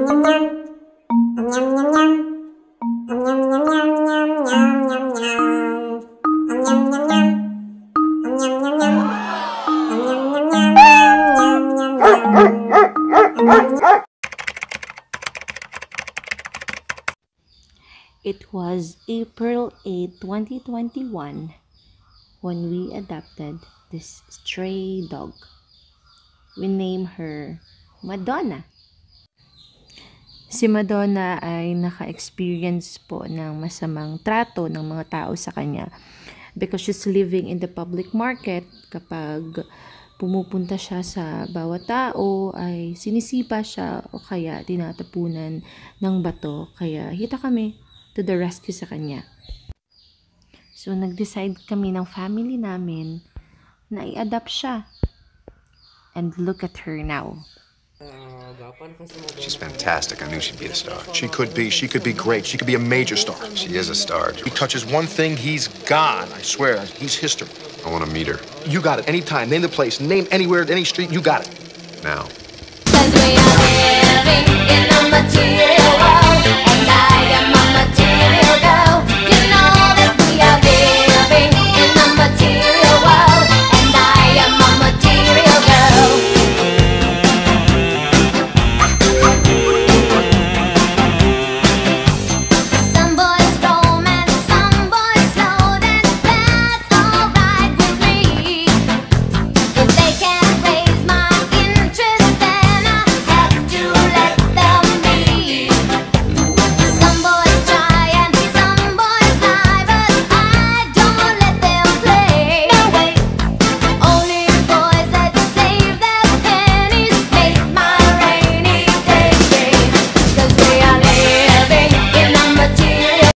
It was April 8, 2021 when we adopted this stray dog. We named her Madonna. Si Madonna ay naka-experience po ng masamang trato ng mga tao sa kanya because she's living in the public market. Kapag pumupunta siya sa bawat tao ay sinisipa siya o kaya tinatapunan ng bato. Kaya hita kami to the rescue sa kanya. So nag-decide kami ng family namin na i-adopt siya. And look at her now. She's fantastic. I knew she'd be a star. She could be great. She could be a major star. She is a star. He touches one thing, he's gone. I swear, he's history. I want to meet her. You got it. Anytime. Name the place. Name anywhere, any street. You got it. Now. 'Cause we are living in a material